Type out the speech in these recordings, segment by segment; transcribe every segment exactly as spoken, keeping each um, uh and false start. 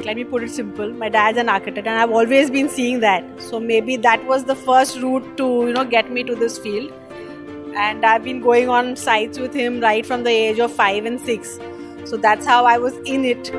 let me put it simple. My dad's an architect and I've always been seeing that. So maybe that was the first route to, you know, get me to this field. And I've been going on sites with him right from the age of five and six. So that's how I was in it.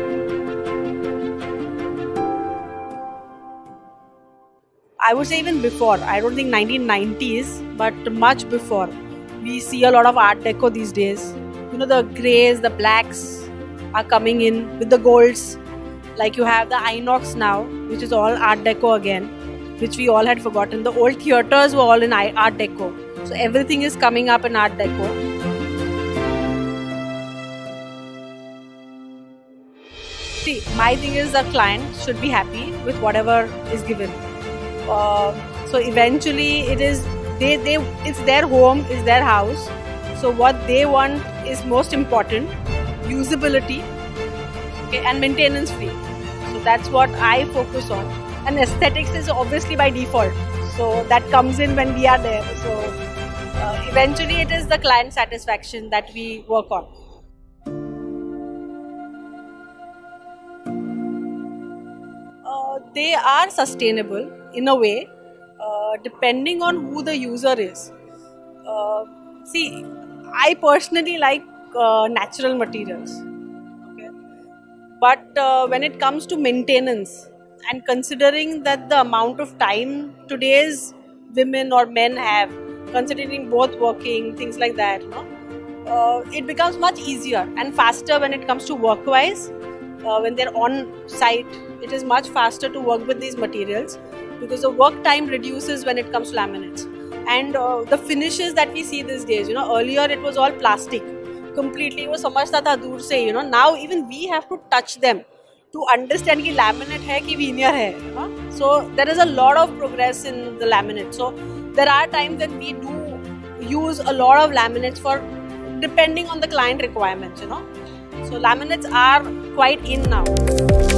I would say even before, I don't think nineteen nineties, but much before. We see a lot of Art Deco these days. You know, the greys, the blacks are coming in with the golds. Like you have the Inox now, which is all Art Deco again, which we all had forgotten. The old theatres were all in Art Deco. So everything is coming up in Art Deco. See, my thing is the client should be happy with whatever is given. Uh, so eventually it is, they, they, it's their home, it's their house. So what they want is most important, usability, okay, and maintenance free. So that's what I focus on. And aesthetics is obviously by default. So that comes in when we are there. So uh, eventually it is the client satisfaction that we work on. Uh, they are sustainable in a way, uh, depending on who the user is. Uh, see, I personally like uh, natural materials. Okay? But uh, when it comes to maintenance, and considering that the amount of time today's women or men have, considering both working, things like that, you know, uh, it becomes much easier and faster when it comes to work-wise. Uh, when they're on site, it is much faster to work with these materials because the work time reduces when it comes to laminates. And uh, the finishes that we see these days, you know, earlier it was all plastic, completely, वो समझता था दूर से, you know, now even we have to touch them to understand कि laminate है कि veneer है, you know? So there is a lot of progress in the laminate. So there are times when we do use a lot of laminates for, depending on the client requirements, you know. So laminates are quite in now.